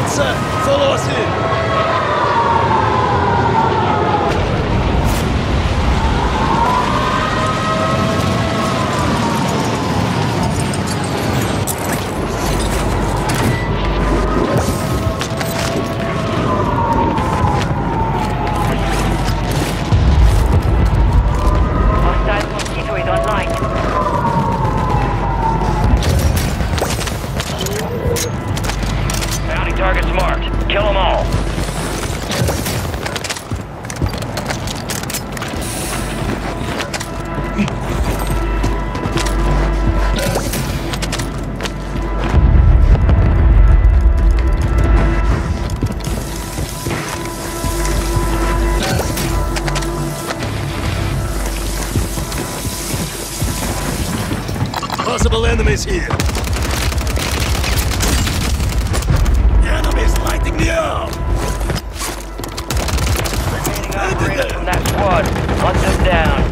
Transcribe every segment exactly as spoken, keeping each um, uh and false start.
Sir, follow us in. Targets marked. Kill them all. Possible enemies here. Lighting me up! Remaining operators from that squad. Hunt them down.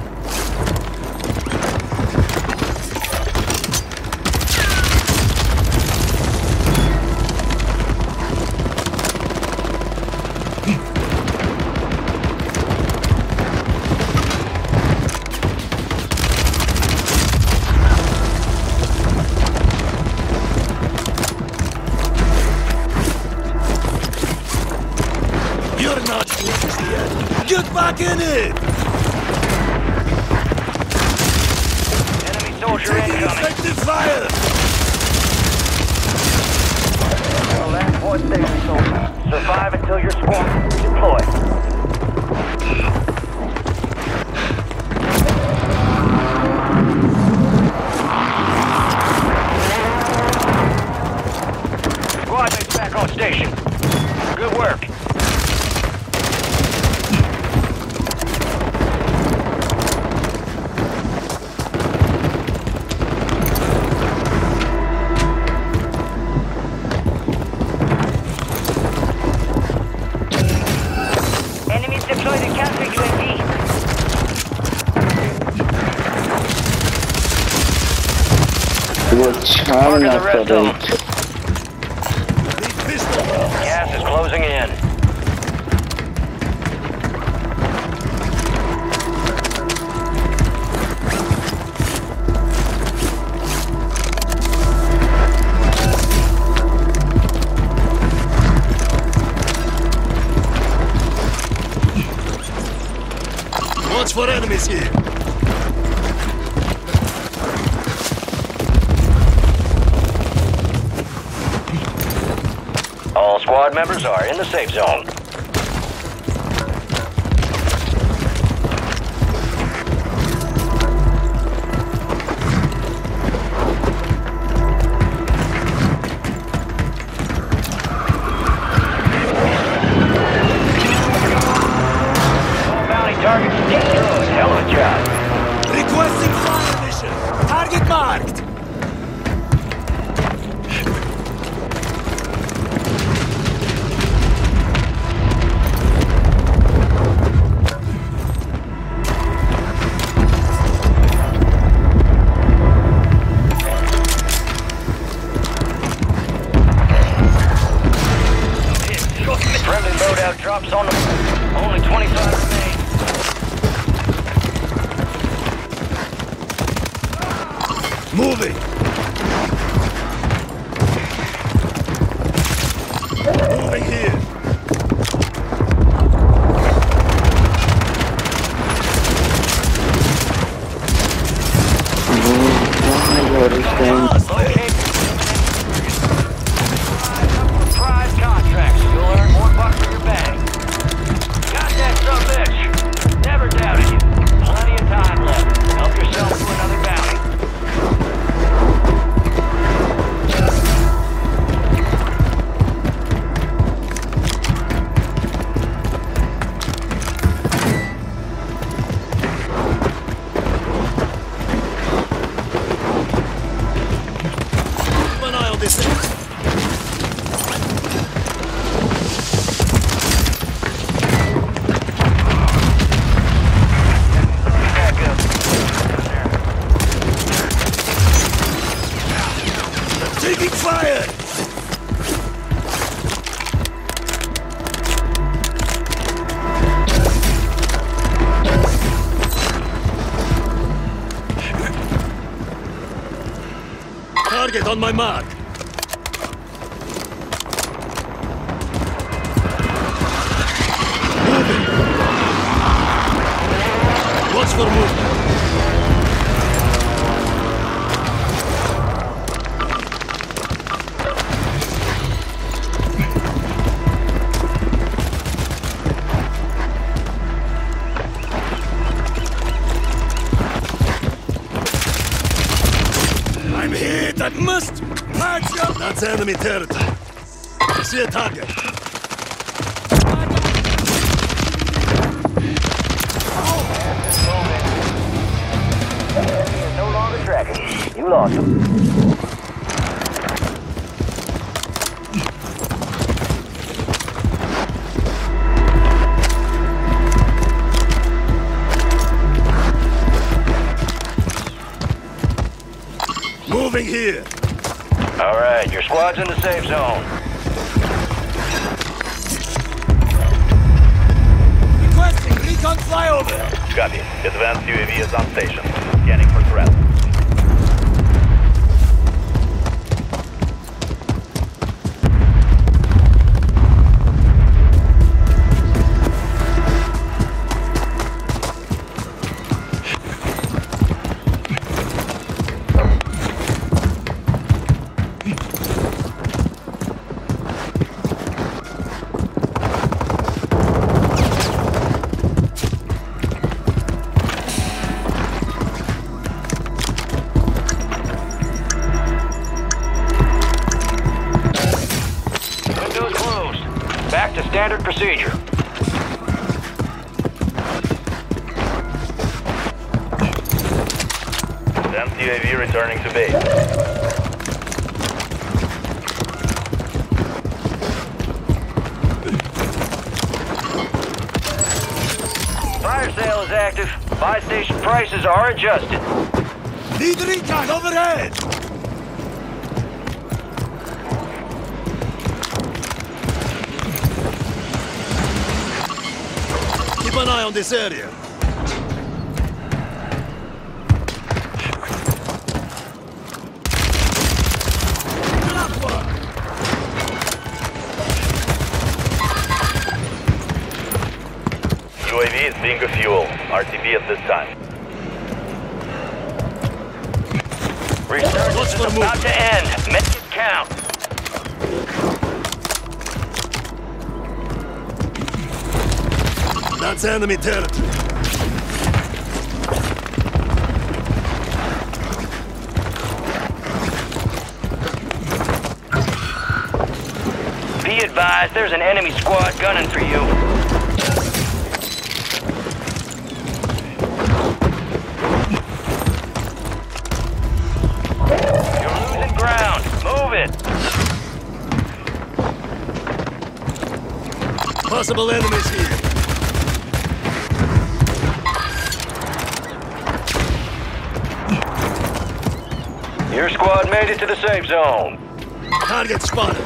You're not close yet. Get back in it! Enemy soldier incoming. Effective fire! Well, that's what they soldier. Survive until your squad deploy. Squad mates back on station. Good work. Enemies deploy the counter U A V. Marking the red zone. Gas is closing in. Watch for enemies here. All squad members are in the safe zone. Target destroyed. Hell of a job. Requesting fire mission. Target marked. Friendly loadout drops on the... Only twenty-five remain. Moving! Moving here! Prize contracts. You'll earn more bucks for your bag. Got that son of a bitch. Never doubted you. Plenty of time left. Help yourself to another bounty. Target on my mark. Moving. Watch for movement. I'm hit. I must patch up. That's enemy territory. I see a target. No longer tracking. You lost him. Moving here. All right, your squad's in the safe zone. Requesting recon flyover. Copy. Advanced U A V is on station. Scanning for threats. Windows closed. Back to standard procedure. Advanced U A V returning to base. Fire sale is active. Buy station prices are adjusted. Need recon overhead. Keep an eye on this area. U A V is being fuel. R T B at this time. Resurgence What's is for about movement? to end. Make it count. That's enemy territory. Be advised, there's an enemy squad gunning for you. You're losing ground. Move it. Possible enemies here. Your squad made it to the safe zone. Target spotted.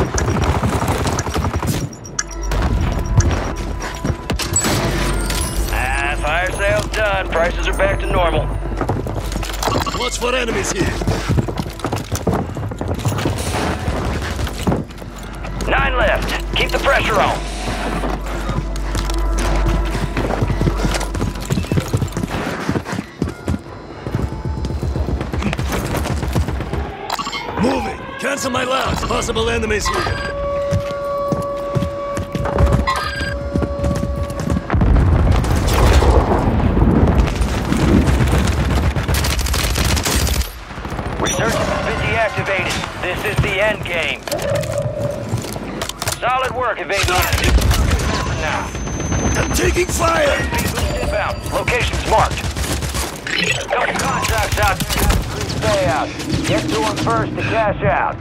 Ah, fire sale's done. Prices are back to normal. Watch for enemies here. Nine left. Keep the pressure on. Moving. Cancel my last. Possible enemies here. Resurgence has been deactivated. This is the end game. Solid work evading the enemy. For now. I'm taking fire. Inbound. Location's marked. Couple contacts out. Stay out. Get to them first to cash out.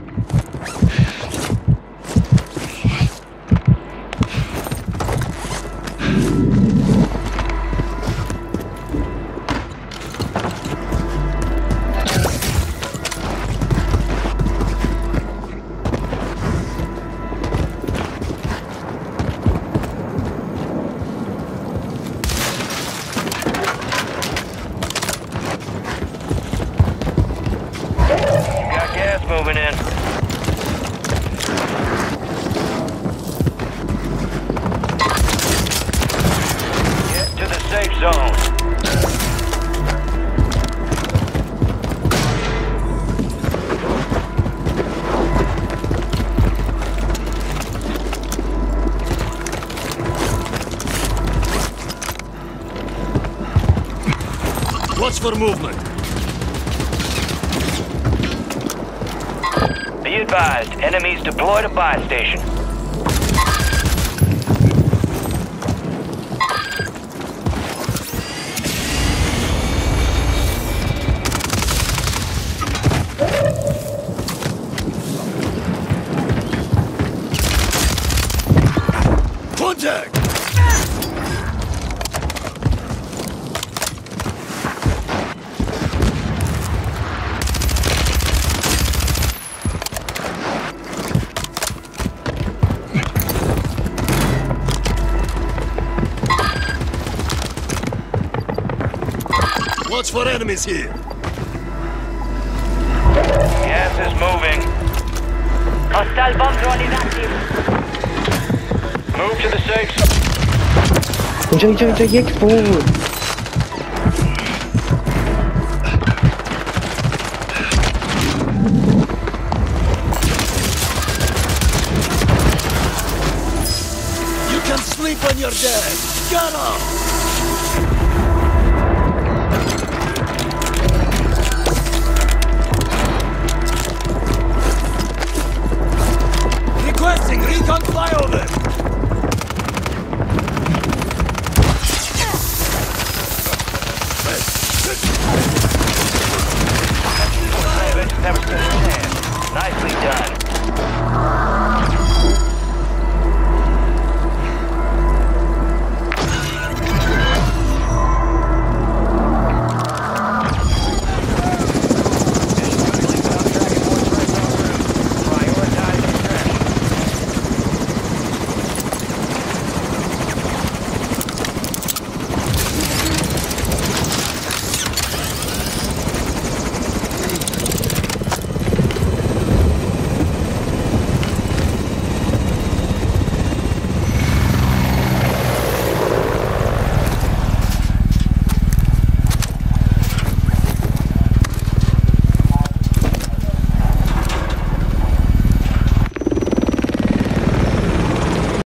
Watch for movement. Be advised, enemies deployed a buy station. Contact! Watch for enemies here. Gas is moving. Hostile bomb drone is active. Move to the safe zone. Uciekaj, uciekaj, uciekaj, jedź w połowę. You can sleep when you're dead. Gun up! Requesting recon flyover!